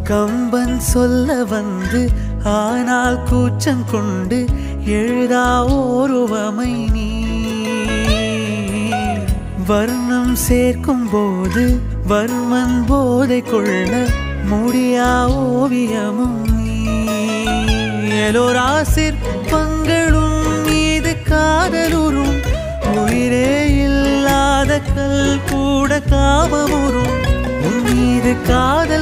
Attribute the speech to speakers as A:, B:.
A: கம்பன் சொல்ல வந்து ஆனால் கூச்சம் கொண்டு எழுதா ஓருவமை நீ வர்ணம் சேர்க்கும் போது வர்மன் போதை கொள்ள முடியா ஓவியமும் நீ எலோரா சிற்பங்களும் மீது காதலுறும் உயிரே இல்லாத கல் கூட காமமுறும் உன் மீது காதல்